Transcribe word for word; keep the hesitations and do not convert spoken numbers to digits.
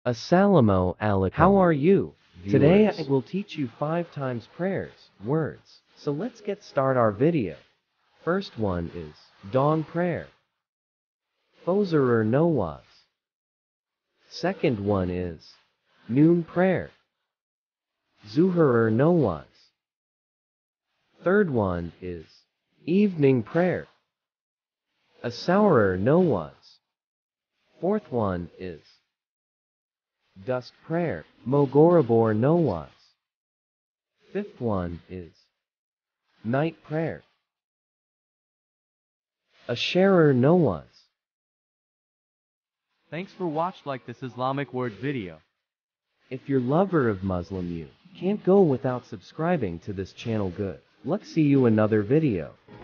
Assalamu alaikum. How are you? Today I will teach you five times prayers, words. So let's get start our video. First one is dawn prayer. Fajr or Nawaz. Second one is noon prayer. Zuhur or Nawaz. Third one is evening prayer. Asawr or Nawaz. Fourth one is dusk prayer, Mogorab or Nawaz. Fifth one is night prayer, Asher or Nawaz. Thanks for watching like this Islamic word video. If you're lover of Muslim, you can't go without subscribing to this channel. Good. Let's see you another video.